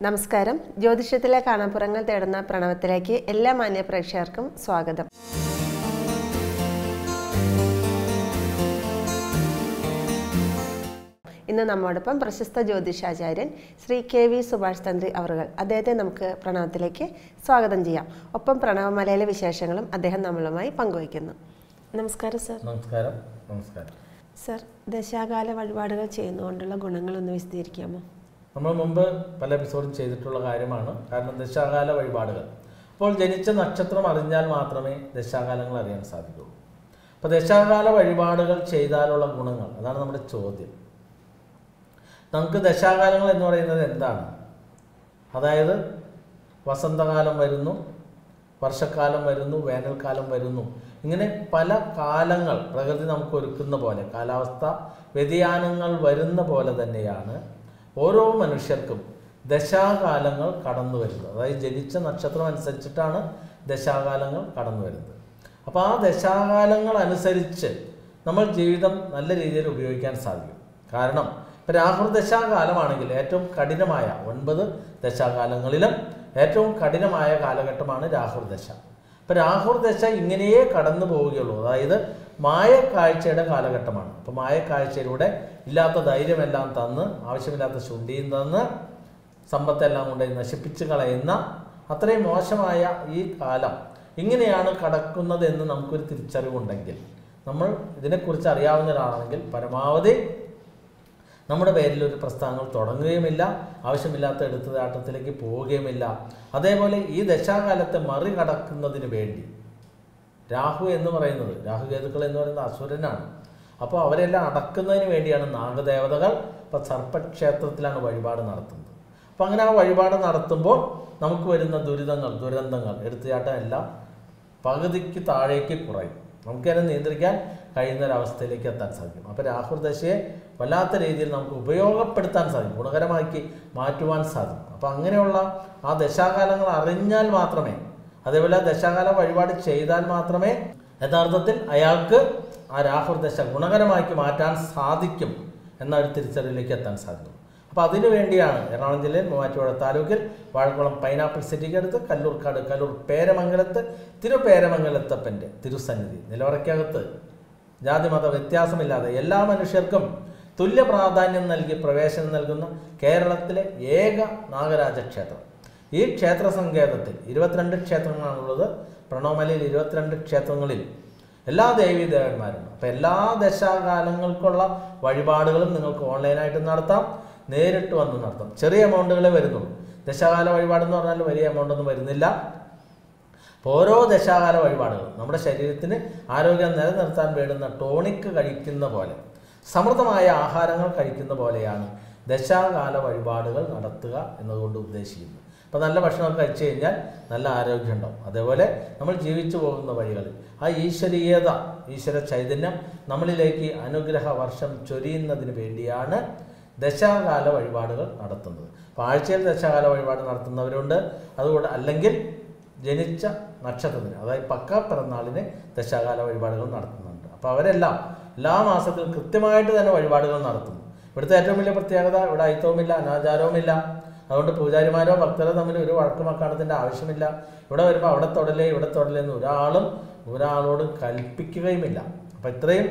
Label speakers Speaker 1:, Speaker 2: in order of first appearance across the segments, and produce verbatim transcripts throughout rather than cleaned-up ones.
Speaker 1: നമസ്കാരം. ജ്യോതിഷത്തിലെ കാണാപ്പുറങ്ങൾ തേടുന്ന പ്രണവത്തിലേക്ക് എല്ലാ മാന്യ പ്രേക്ഷകർക്കും സ്വാഗതം. ഇന്ന് നമ്മോടൊപ്പം പ്രശസ്ത ജ്യോതിഷാചാര്യൻ ശ്രീ കെ വി സുഭാഷ് തന്ത്രി അവറുകൾ. അദ്ദേഹത്തെ നമുക്ക് പ്രണവത്തിലേക്ക് സ്വാഗതം ചെയ്യാം. ഒപ്പം പ്രണവമലയിലെ വിശേഷങ്ങളും അദ്ദേഹം നമ്മളുമായി പങ്കുവയ്ക്കുന്നു. നമസ്കാരം സർ.
Speaker 2: നമസ്കാരം. നമസ്കാരം
Speaker 1: സർ. ദശാകാല വഴിപാടുകൾ ചെയ്യുന്നതുകൊണ്ടുള്ള ഗുണങ്ങളൊന്ന് വിശദീകരിക്കാമോ?
Speaker 2: നമ്മൾ മുമ്പ് പല എപ്പിസോഡും ചെയ്തിട്ടുള്ള കാര്യമാണ്. കാരണം ദശാകാല വഴിപാടുകൾ, അപ്പോൾ ജനിച്ച നക്ഷത്രം അറിഞ്ഞാൽ മാത്രമേ ദശാകാലങ്ങൾ അറിയാൻ സാധിക്കുള്ളൂ. അപ്പോൾ ദശാകാല വഴിപാടുകൾ ചെയ്താലുള്ള ഗുണങ്ങൾ, അതാണ് നമ്മുടെ ചോദ്യം. നമുക്ക് ദശാകാലങ്ങൾ എന്ന് പറയുന്നത് എന്താണ്? അതായത് വസന്തകാലം വരുന്നു, വർഷക്കാലം വരുന്നു, വേനൽക്കാലം വരുന്നു, ഇങ്ങനെ പല കാലങ്ങൾ പ്രകൃതി നമുക്ക് ഒരുക്കുന്ന പോലെ, കാലാവസ്ഥ വ്യതിയാനങ്ങൾ വരുന്ന പോലെ തന്നെയാണ് ഓരോ മനുഷ്യർക്കും ദശാകാലങ്ങൾ കടന്നു വരുന്നത്. അതായത് ജനിച്ച നക്ഷത്രം അനുസരിച്ചിട്ടാണ് ദശാകാലങ്ങൾ കടന്നു വരുന്നത്. അപ്പോൾ ആ ദശാകാലങ്ങൾ അനുസരിച്ച് നമ്മൾ ജീവിതം നല്ല രീതിയിൽ ഉപയോഗിക്കാൻ സാധിക്കും. കാരണം ഇപ്പം രാഹുർ ദശാകാലമാണെങ്കിൽ ഏറ്റവും കഠിനമായ ഒൻപത് ദശാകാലങ്ങളിലും ഏറ്റവും കഠിനമായ കാലഘട്ടമാണ് രാഹുർ ദശ. അപ്പം രാഹുർ ദശ ഇങ്ങനെയേ കടന്നു പോവുകയുള്ളൂ. അതായത് മായക്കാഴ്ചയുടെ കാലഘട്ടമാണ്. അപ്പോൾ മായക്കാഴ്ചയിലൂടെ ഇല്ലാത്ത ധൈര്യമെല്ലാം തന്ന്, ആവശ്യമില്ലാത്ത ശുണ്ഠിയും തന്ന്, സമ്പത്തെല്ലാം കൊണ്ട് നശിപ്പിച്ച് കളയുന്ന അത്രയും മോശമായ ഈ കാലം ഇങ്ങനെയാണ് കടക്കുന്നത് എന്ന് നമുക്കൊരു തിരിച്ചറിവുണ്ടെങ്കിൽ, നമ്മൾ ഇതിനെക്കുറിച്ച് അറിയാവുന്ന ഒരാളാണെങ്കിൽ പരമാവധി നമ്മുടെ പേരിൽ ഒരു പ്രസ്ഥാനങ്ങൾ തുടങ്ങുകയുമില്ല, ആവശ്യമില്ലാത്ത എടുത്തുചാട്ടത്തിലേക്ക് പോവുകയുമില്ല. അതേപോലെ ഈ ദശാകാലത്തെ മറികടക്കുന്നതിന് വേണ്ടി രാഹു എന്ന് പറയുന്നത്, രാഹുകേതുക്കൾ എന്ന് പറയുന്നത് അസുരനാണ്. അപ്പോൾ അവരെല്ലാം അടക്കുന്നതിന് വേണ്ടിയാണ് നാഗദേവതകൾ ഇപ്പോൾ സർപ്പക്ഷേത്രത്തിലാണ് വഴിപാട് നടത്തുന്നത്. അപ്പോൾ അങ്ങനെ ആ വഴിപാട് നടത്തുമ്പോൾ നമുക്ക് വരുന്ന ദുരിതങ്ങൾ, ദുരന്തങ്ങൾ, എടുത്തുചാട്ടം എല്ലാം പകുതിക്ക് താഴേക്ക് കുറയും. നമുക്കതിനെ നിയന്ത്രിക്കാൻ കഴിയുന്ന ഒരവസ്ഥയിലേക്ക് എത്താൻ സാധിക്കും. അപ്പോൾ രാഹുർ ദശയെ വല്ലാത്ത രീതിയിൽ നമുക്ക് ഉപയോഗപ്പെടുത്താൻ സാധിക്കും, ഗുണകരമാക്കി മാറ്റുവാൻ സാധിക്കും. അപ്പോൾ അങ്ങനെയുള്ള ആ ദശാകാലങ്ങൾ അറിഞ്ഞാൽ മാത്രമേ, അതേപോലെ ദശാകാല വഴിപാട് ചെയ്താൽ മാത്രമേ യഥാർത്ഥത്തിൽ അയാൾക്ക് ആ രാഹുർ ദശ ഗുണകരമാക്കി മാറ്റാൻ സാധിക്കും എന്ന ഒരു തിരിച്ചറിവിലേക്ക് എത്താൻ സാധിക്കും. അപ്പോൾ അതിനു വേണ്ടിയാണ് എറണാകുളം ജില്ലയിൽ മൂവാറ്റുപുഴ താലൂക്കിൽ വാഴക്കുളം പൈനാപ്പിൾ സിറ്റിക്ക് അടുത്ത് കല്ലൂർക്കാട് കല്ലൂർ പേരമംഗലത്ത് തിരുപേരമംഗലത്തപ്പൻ്റെ തിരുസന്നിധി നിലവറയ്ക്കകത്ത് ജാതിമത വ്യത്യാസമില്ലാതെ എല്ലാ മനുഷ്യർക്കും തുല്യ പ്രാധാന്യം നൽകി പ്രവേശനം നൽകുന്ന കേരളത്തിലെ ഏക നാഗരാജ ക്ഷേത്രം. ഈ ക്ഷേത്ര സങ്കേതത്തിൽ ഇരുപത്തിരണ്ട് ക്ഷേത്രങ്ങളാണുള്ളത്. പ്രണവമലയിൽ ഇരുപത്തിരണ്ട് ക്ഷേത്രങ്ങളിൽ എല്ലാ ദേവീ ദേവന്മാരുണ്ട്. അപ്പോൾ എല്ലാ ദശാകാലങ്ങൾക്കുള്ള വഴിപാടുകളും നിങ്ങൾക്ക് ഓൺലൈനായിട്ട് നടത്താം, നേരിട്ട് വന്ന് നടത്താം. ചെറിയ എമൗണ്ടുകളെ വരുന്നുള്ളൂ. ദശാകാല വഴിപാടെന്ന് പറഞ്ഞാൽ വലിയ എമൗണ്ട് ഒന്നും വരുന്നില്ല. അപ്പോൾ ഓരോ ദശാകാല വഴിപാടുകളും നമ്മുടെ ശരീരത്തിന് ആരോഗ്യം നിലനിർത്താൻ വേണ്ടുന്ന ടോണിക്ക് കഴിക്കുന്ന പോലെ, സമൃദ്ധമായ ആഹാരങ്ങൾ കഴിക്കുന്ന പോലെയാണ് ദശാകാല വഴിപാടുകൾ നടത്തുക എന്നതുകൊണ്ട് ഉദ്ദേശിക്കുന്നത്. അപ്പോൾ നല്ല ഭക്ഷണമൊക്കെ കഴിച്ചു കഴിഞ്ഞാൽ നല്ല ആരോഗ്യം ഉണ്ടാവും. അതേപോലെ നമ്മൾ ജീവിച്ചു പോകുന്ന വഴികളിൽ ആ ഈശ്വരീയത, ഈശ്വര ചൈതന്യം നമ്മളിലേക്ക് അനുഗ്രഹ വർഷം ചൊരിയുന്നതിന് വേണ്ടിയാണ് ദശാകാല വഴിപാടുകൾ നടത്തുന്നത്. അപ്പോൾ ആഴ്ചയിൽ ദശാകാല വഴിപാട് നടത്തുന്നവരുണ്ട്. അതുകൊണ്ട് അല്ലെങ്കിൽ ജനിച്ച നക്ഷത്രത്തിന്, അതായത് പക്ക പിറന്നാളിന് ദശാകാല വഴിപാടുകൾ നടത്തുന്നുണ്ട്. അപ്പോൾ അവരെല്ലാം എല്ലാ മാസത്തിലും കൃത്യമായിട്ട് തന്നെ വഴിപാടുകൾ നടത്തുന്നു. ഇവിടുത്തെ ഏറ്റവും വലിയ പ്രത്യേകത, ഇവിടെ അയിത്തവുമില്ല, അനാചാരവുമില്ല. അതുകൊണ്ട് പൂജാരിമാരോ ഭക്തരോ തമ്മിൽ ഒരു വഴക്കുമക്കാണത്തിൻ്റെ ആവശ്യമില്ല. ഇവിടെ വരുമ്പോൾ അവിടെ തൊടലേ ഇവിടെ തൊടലേ എന്ന് ഒരാളും ഒരാളോട് കൽപ്പിക്കുകയുമില്ല. അപ്പം ഇത്രയും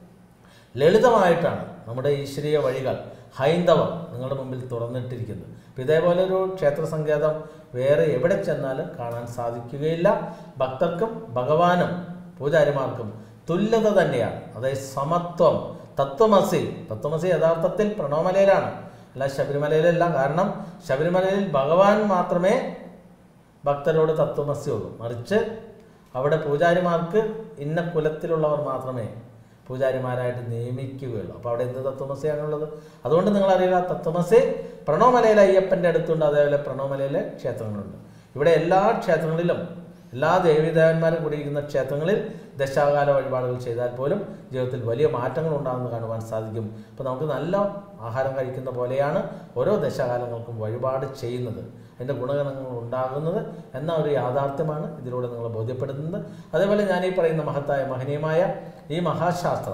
Speaker 2: ലളിതമായിട്ടാണ് നമ്മുടെ ഈശ്വരീയ വഴികൾ, ഹൈന്ദവം നിങ്ങളുടെ മുമ്പിൽ തുറന്നിട്ടിരിക്കുന്നത്. അപ്പം ഇതേപോലെ ഒരു ക്ഷേത്ര സങ്കേതം വേറെ എവിടെ ചെന്നാലും കാണാൻ സാധിക്കുകയില്ല. ഭക്തർക്കും ഭഗവാനും പൂജാരിമാർക്കും തുല്യത തന്നെയാണ്. അതായത് സമത്വം, തത്വമസി. തത്വമസി യഥാർത്ഥത്തിൽ പ്രണവമലയിലാണ്, അല്ല ശബരിമലയിലല്ല. കാരണം ശബരിമലയിൽ ഭഗവാൻ മാത്രമേ ഭക്തരോട് തത്വമസി ഉള്ളൂ. മറിച്ച് അവിടെ പൂജാരിമാർക്ക് ഇന്ന കുലത്തിലുള്ളവർ മാത്രമേ പൂജാരിമാരായിട്ട് നിയമിക്കുകയുള്ളൂ. അപ്പോൾ അവിടെ എന്ത് തത്വമസിയാണുള്ളത്? അതുകൊണ്ട് നിങ്ങളറിയുക, തത്വമസി പ്രണവമലയിലെ അയ്യപ്പൻ്റെ അടുത്തുണ്ട്, അതേപോലെ പ്രണവമലയിലെ ക്ഷേത്രങ്ങളുണ്ട്. ഇവിടെ എല്ലാ ക്ഷേത്രങ്ങളിലും എല്ലാ ദേവീദേവന്മാരും കൂടിയിരിക്കുന്ന ക്ഷേത്രങ്ങളിൽ ദശാകാല വഴിപാടുകൾ ചെയ്താൽ പോലും ജീവിതത്തിൽ വലിയ മാറ്റങ്ങൾ ഉണ്ടാകുന്നത് കാണുവാൻ സാധിക്കും. അപ്പോൾ നമുക്ക് നല്ല ആഹാരം കഴിക്കുന്ന പോലെയാണ് ഓരോ ദശാകാലങ്ങൾക്കും വഴിപാട് ചെയ്യുന്നത്, അതിൻ്റെ ഗുണഗണങ്ങൾ ഉണ്ടാകുന്നത് എന്ന ഒരു യാഥാർത്ഥ്യമാണ് ഇതിലൂടെ നിങ്ങൾ ബോധ്യപ്പെടുത്തുന്നത്. അതേപോലെ ഞാൻ ഈ പറയുന്ന മഹത്തായ മഹനീയമായ ഈ മഹാശാസ്ത്രം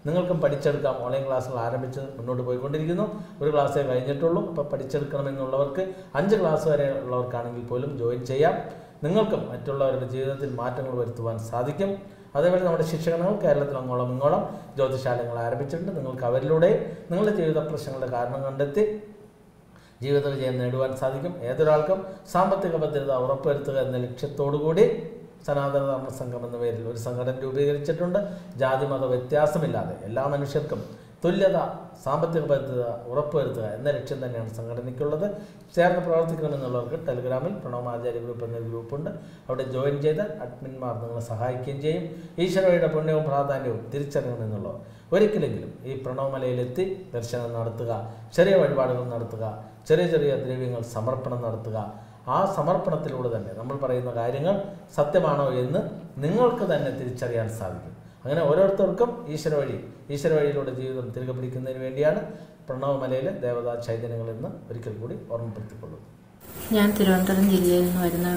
Speaker 2: നിങ്ങൾക്കും പഠിച്ചെടുക്കാം. ഓൺലൈൻ ക്ലാസ്സുകൾ ആരംഭിച്ച് മുന്നോട്ട് പോയിക്കൊണ്ടിരിക്കുന്നു. ഒരു ക്ലാസ്സേ കഴിഞ്ഞിട്ടുള്ളൂ. അപ്പോൾ പഠിച്ചെടുക്കണമെന്നുള്ളവർക്ക് അഞ്ച് ക്ലാസ് വരെ ഉള്ളവർക്കാണെങ്കിൽ പോലും ജോയിൻ ചെയ്യാം. നിങ്ങൾക്കും മറ്റുള്ളവരുടെ ജീവിതത്തിൽ മാറ്റങ്ങൾ വരുത്തുവാൻ സാധിക്കും. അതേപോലെ നമ്മുടെ ശിക്ഷകങ്ങൾ കേരളത്തിൽ അങ്ങോളം ഇങ്ങോളം ജ്യോതിശാലങ്ങൾ ആരംഭിച്ചിട്ടുണ്ട്. നിങ്ങൾക്ക് അവരിലൂടെ നിങ്ങളുടെ ജീവിത പ്രശ്നങ്ങളുടെ കാരണം കണ്ടെത്തി ജീവിത വിജയം നേടുവാൻ സാധിക്കും. ഏതൊരാൾക്കും സാമ്പത്തിക ഭദ്രത ഉറപ്പുവരുത്തുക എന്ന ലക്ഷ്യത്തോടു കൂടി സനാതന ധർമ്മ സംഘം എന്ന പേരിൽ ഒരു സംഘടന രൂപീകരിച്ചിട്ടുണ്ട്. ജാതി മത വ്യത്യാസമില്ലാതെ എല്ലാ മനുഷ്യർക്കും തുല്യത, സാമ്പത്തിക ഭദ്രത ഉറപ്പുവരുത്തുക എന്ന ലക്ഷ്യം തന്നെയാണ് സംഘടനയ്ക്കുള്ളത്. ചേർന്ന് പ്രവർത്തിക്കണമെന്നുള്ളവർക്ക് ടെലിഗ്രാമിൽ പ്രണവമാചാര്യ ഗ്രൂപ്പ് എന്നൊരു ഗ്രൂപ്പുണ്ട്. അവിടെ ജോയിൻ ചെയ്ത് അഡ്മിന്മാർ നിങ്ങളെ സഹായിക്കുകയും ചെയ്യും. ഈശ്വരയുടെ പുണ്യവും പ്രാധാന്യവും തിരിച്ചറിയണമെന്നുള്ളവർ ഒരിക്കലെങ്കിലും ഈ പ്രണവമലയിലെത്തി ദർശനം നടത്തുക, ചെറിയ വഴിപാടുകൾ നടത്തുക, ചെറിയ ചെറിയ ദ്രവ്യങ്ങൾ സമർപ്പണം നടത്തുക. ആ സമർപ്പണത്തിലൂടെ തന്നെ നമ്മൾ പറയുന്ന കാര്യങ്ങൾ സത്യമാണോ എന്ന് നിങ്ങൾക്ക് തന്നെ തിരിച്ചറിയാൻ സാധിക്കും. അങ്ങനെ ഓരോരുത്തർക്കും ഈശ്വര വഴി ഈശ്വര വഴിയിലൂടെ ജീവിതം തിരികെ പിടിക്കുന്നതിന് വേണ്ടിയാണ് പ്രണവമലയിലെ ദേവതാ ചൈതന്യങ്ങൾ എന്ന് ഒരിക്കൽ കൂടി ഓർമ്മപ്പെടുത്തിക്കൊള്ളുന്നു.
Speaker 3: ഞാൻ തിരുവനന്തപുരം ജില്ലയിൽ നിന്ന് വരുന്ന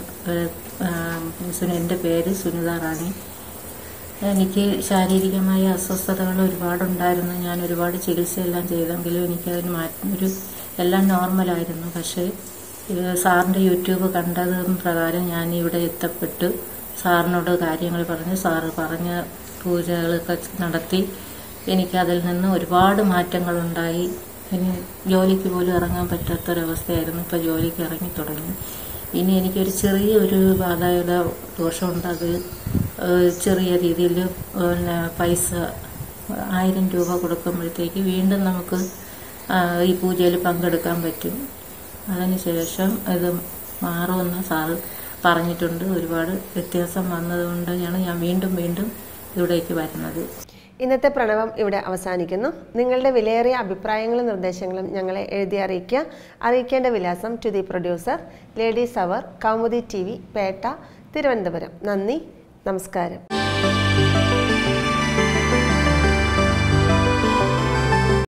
Speaker 3: എൻ്റെ പേര് സുനിത റാണി. എനിക്ക് ശാരീരികമായ അസ്വസ്ഥതകൾ ഒരുപാടുണ്ടായിരുന്നു. ഞാൻ ഒരുപാട് ചികിത്സയെല്ലാം ചെയ്തെങ്കിലും എനിക്കതിന് മാറ്റം ഒരു എല്ലാം നോർമലായിരുന്നു. പക്ഷേ സാറിൻ്റെ യൂട്യൂബ് കണ്ടതും പ്രകാരം ഞാൻ ഇവിടെ എത്തപ്പെട്ടു. സാറിനോട് കാര്യങ്ങൾ പറഞ്ഞ് സാറ് പറഞ്ഞ പൂജകളൊക്കെ നടത്തി എനിക്കതിൽ നിന്ന് ഒരുപാട് മാറ്റങ്ങളുണ്ടായി. ഇനി ജോലിക്ക് പോലും ഇറങ്ങാൻ പറ്റാത്തൊരവസ്ഥയായിരുന്നു. ഇപ്പോൾ ജോലിക്ക് ഇറങ്ങി തുടങ്ങി. ഇനി എനിക്കൊരു ചെറിയൊരു ബാധയുടെ ദോഷമുണ്ട്. അത് ചെറിയ രീതിയിൽ പിന്നെ പൈസ ആയിരം രൂപ കൊടുക്കുമ്പോഴത്തേക്ക് വീണ്ടും നമുക്ക് ഈ പൂജയിൽ പങ്കെടുക്കാൻ പറ്റും. അതിനുശേഷം ഇത് മാറുമെന്ന് സാറ് പറഞ്ഞിട്ടുണ്ട്. ഒരുപാട് വ്യത്യാസം വന്നതുകൊണ്ടാണ് ഞാൻ വീണ്ടും വീണ്ടും ഇവിടേക്ക് വരുന്നത്.
Speaker 1: ഇന്നത്തെ പ്രണവം ഇവിടെ അവസാനിക്കുന്നു. നിങ്ങളുടെ വിലയേറിയ അഭിപ്രായങ്ങളും നിർദ്ദേശങ്ങളും ഞങ്ങളെ എഴുതി അറിയിക്കുക. അറിയിക്കേണ്ട വിലാസം to the producer, ladies hour, Kaumudi T V, Pettah, Thiruvananthapuram. നന്ദി, നമസ്കാരം.